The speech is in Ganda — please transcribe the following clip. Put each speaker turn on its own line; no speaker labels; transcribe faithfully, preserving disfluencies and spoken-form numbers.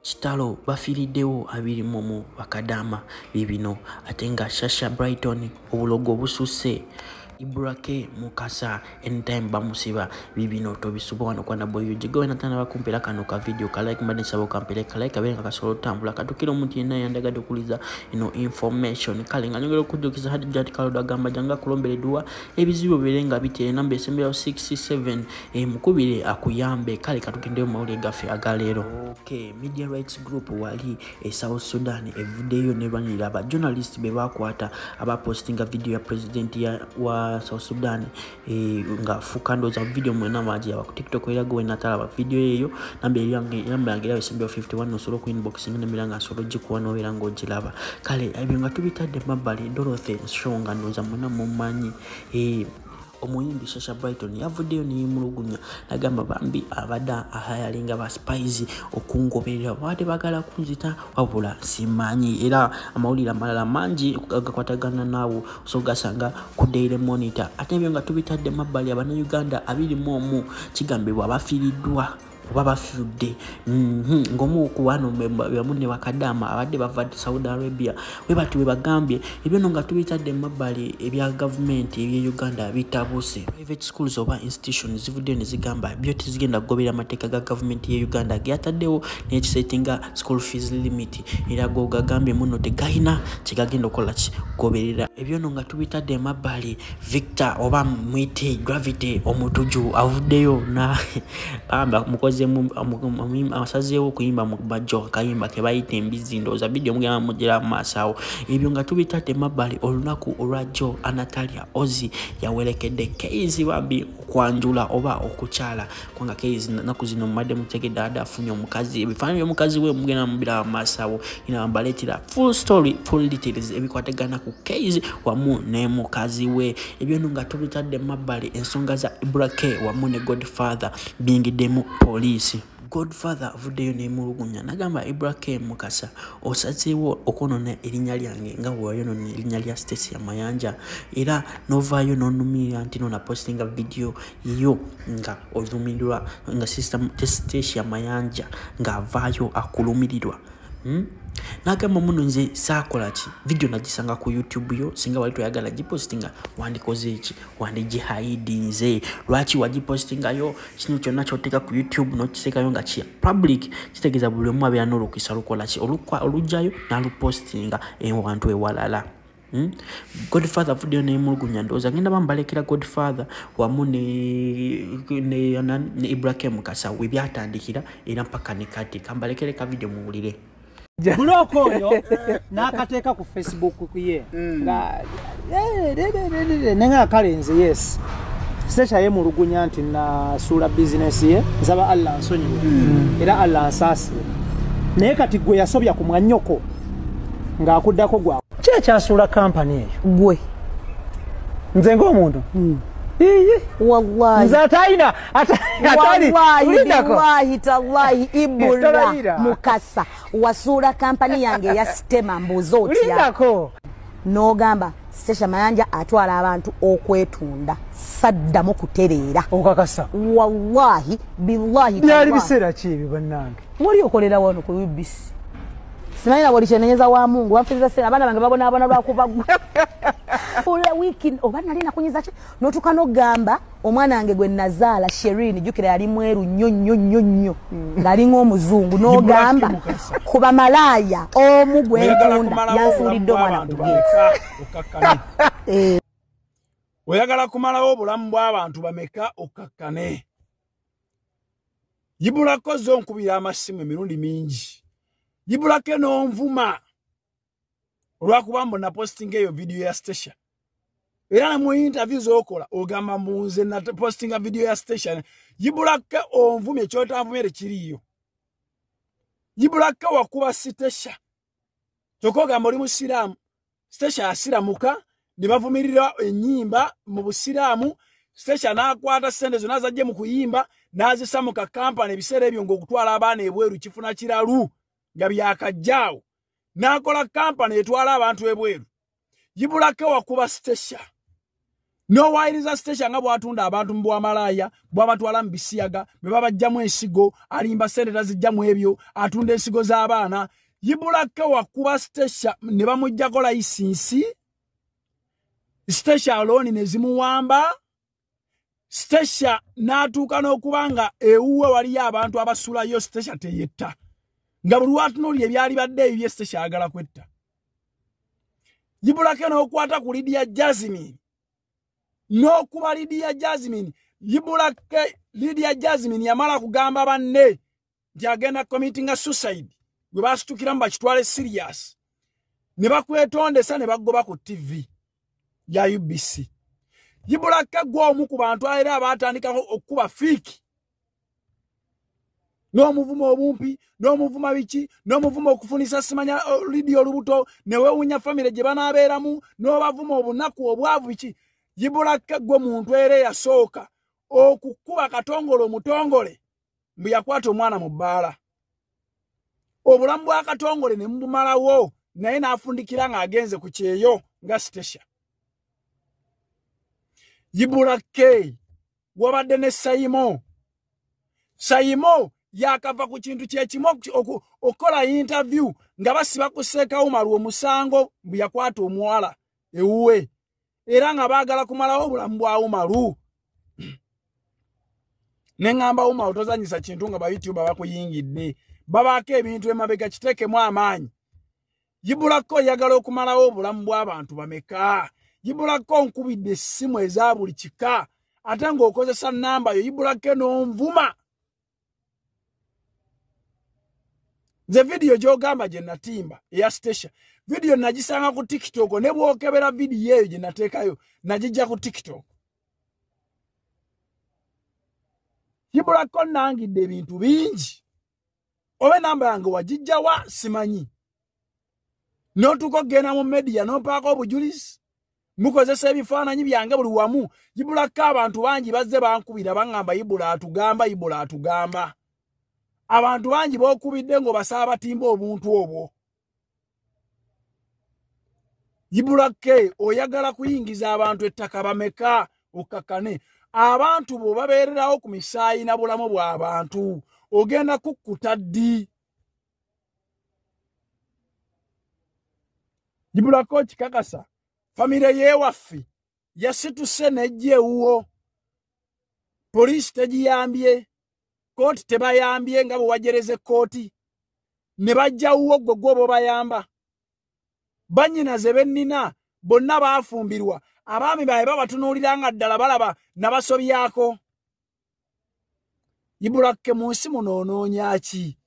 Kitalo bafiridewo abiri mu bakadama bibino atenga Shasha Brighton obulogo bususe Ibrake mukasa anytime bamusiba bibino tobisubwana kwa na boyo jigowe natana bakumpira kano ka video ka like mbane sabo kampere ka like abenga kasolo tambula katukira omuntu yena yandaga dokuliza ino information kale nga nyongero kudukiza hadi jati kalo dagamba janga kulombere duwa ebizibo birenga biteye nambe sembera sixty-seven e mukubire akuyambe kale katukinde maule gafe agalero. Okay, media rights group wali e South Sudan e video ne banira ba journalist be bakwata aba postinga video ya president ya wa South Sudan e nga fukando za video mwena maji ya TikTok ila go natala ba video yeyo nambe yange yamba yangira simbe fifty-one no solo ku inbox ngene milanga solo jikuwa no wirango jilaba kale abinga tubitade mabali Dorothy Shonga ndoza mwena mumanyi e omuyimbi Shasha Brighton ya video ni mulugunya nagamba bambi abada ahayalinga ba spies okungoberera bade bagala kunzita wabula simanyi era amawulira malala manji agakwatagana nawo so gasanga ku Daily Monitor ate byo nga tubitadde mabali abana Uganda abiri mu kigambibwa abafiridwa baba fude mhm ngomu kuwano bamune bakadama abadde bava Saudi Arabia we bati we bagambye ebyo no nga tubitadde mabali ebya government ebya Uganda bitabuse private schools oba institutions zivude ne zigamba byo tizigenda gobera amateka ga government ya Uganda gyataddewo ne settinga school fees limit era go gagambye muno te gaina kigagenda okola ki goberera ebyo no nga tubitadde mabali Victor oba mwite Gravity omutuju avuddeyo na amba mukozi asazeewo kuyimba mu bajo kayimba ke bayite embizi ndoza video mugema mujira masawo ebyo nga tubitadde mabali olunaku olwajo Anatalia Ozi yawelekedde Keizi babi kwanjula oba okuchala kwanga Keizi nakuzino made mutegedde ada afunye omukazi ebifanyo omukazi we mugena mubira masawo ina mbaletira full story full details ebikwategana ku Keizi wamu ne mukazi we ebyo nga tubitadde mabali ensonga za Ibrake wamu ne Godfather bingidemu police Godfather vudeyo ne mulugunya nagamba Ibrahim mukasa osazeewo okonona erinnya lyange nga wayono ne erinnya lya Stacy ya Mayanja era novayo nonumira ntino na postinga video yo nga olumirirwa nga system Stacy ya Mayanja nga vayo akulumirirwa hmm? Nagamba muno nze sakola ki video nagisanga ku YouTube yo singa wali toyagala gipostinga wandikoze iki wandiji hide nze lwachi wagipostinga yo kino kyonna kyoteka ku YouTube no kiseka yo nga ki public kitegeza buli omu abeera n'olukisa lukola ki olukwa olujayo nalupostinga ewantu ewalala. Hmm? Godfather video ne mulugunya ndoza ngenda bambalekera Godfather wamu ne ne, ne Ibrahim Kasa we byatandikira era mpaka ne kati kambalekere ka video muwulire
Buloko oyo nakateeka ku Facebook kuye nga nenga kalenze yes Sesha ye mulugunya nti na sura business ye nsaba Allah nsonyiwe era Allah ansasi naye kati gwe yasobya ku mwanyoko nga akuddako gwa kye kyasula company eyo
gwe
nze ng'omuntu Iyi
wallahi
nzataina atali
wallahi tallahi ibura mukasa wasura kampani yange ya stema mbuzoti
ulindako
no gamba Sesha Mayanja atwala abantu okwetunda sadda mu kuterera
okakasa
wallahi billahi
yali bisera kibi bannange
muri okolera wano ku U B C Simaina walishenenyeza wa Mungu wamfiza sena abana bange babona abana bakubagwa ule wiki obana lina kunyiza ki notukano gamba omwana wange gwe nazaala Sherin jukira yali mweru nnyo nnyo nnyo nnyo ngali ng'omuzungu no gamba kuba malaya omu gwe ntunda yansulidde omwana kugeta
eh oyagala kumalawo obulamu bw'abantu bameka okakkane yibulako zo nkubira amasimu emirundi mingi Yibulake no nvuma olwakubambo na posting eyo video ya Station era na mu interviews okola ogamba munze na posting a video ya Station Yibulake onvumye kyota nvumere kiriyo Yibulake wakuba Station tokoga muri musiramu Station asiramuka nibavumirira enyimba mu busiramu Station akwata sente zo nazaje mu kuyimba nazisamuka company ebisere ebyo ngokutwala abana ebweru kifuna kiralu Gabi yakajjaawo nakola company etwala abantu ebweru Yibulake wakuba Station no wairiza station nga bwatunda abantu mbwa malaya bwa batwala mbisiyaga beba bajjamu ensigo alimba sente zijjamu ebyo atunda ensigo z'abaana Yibulake wakuba station ne bamujjako license station alone ne zimuwamba station natuuka n'okubanga ewuwe wali abantu abasulayo station teyetta nga buli watunuli ebyali badde ebyo station agala kwetta Yibulake n'okwata ku Lydia Jasmine n'okuba Lydia Jasmine Yibulake Lydia Jasmine yamala kugamba banne nti agenda committing suicide gwe basitukira mba kitwale serious ne bakwetondesa ne bagoba ku T V ya U B C Yibulake gwo omu ku bantu era abatandika okuba fiki no muvumo obumpi no muvuma biki no muvumo okufunisa simanya lidio lubuto ne wewunya family gye banabeeramu no bavuma obunaku obwavu biki Yibulake gwo muntu ere yasooka okukuba katongolo mutongole mbu yakwata omwana mu bbaala obulamu bwa katongole ne mbumalawo naye n'afundikira nga agenze ku kyeyo nga station Yibulake wabadde ne Sayimo Sayimo yakava ku kintu kyekimu okola interview nga basiba kuseeka umaru omusango mbu yakwata omuwala ewuwe era nga baagala kumalawo obulamu bwa umaru nengamba umaru tozanyisa kintu nga ba YouTube bakuyingidde babaako ebintu emabega kitekemu amaanyi Yibulake yagala okumalawo obulamu bw'abantu bameka Yibulake nkubidde essimu eza buli kika ate ng'okozesa namba yo Yibulake n'onvuma ze video gy'ogamba gye natimba eya station video nagisanga ku TikTok ne bwokebera video eyo gye nateekayo nagijja ku TikTok Yibulake nangidde ebintu bingi obe namba yange wagijja wa simanyi notuko gena mu media no pako obujulizi mukozesa ebifaananyi byange buli wamu Yibulake abantu bangi bazze bankubira bangamba Yibula atugamba Yibula atugamba abantu bangi bokubidde ngo basaba timba obuntu obwo Yibulake oyagala kuyingiza abantu ettaka bameka okakane abantu bo babeererawo ku misaayi na bulamu bw'abantu ogenda kukkuta ddi Yibulake kikakasa famire yewaffe yasituse nejje ewuwo polisi tegiyambye kooti tebayambye nga bwe wajereze kooti ne bajja wuwo gwe gwobo bayamba banyina ze bennina bonna baafumbirwa abaami baye babatunuulira nga ddala balaba nabasobyako Yibulake mu nsi muno onoonya ki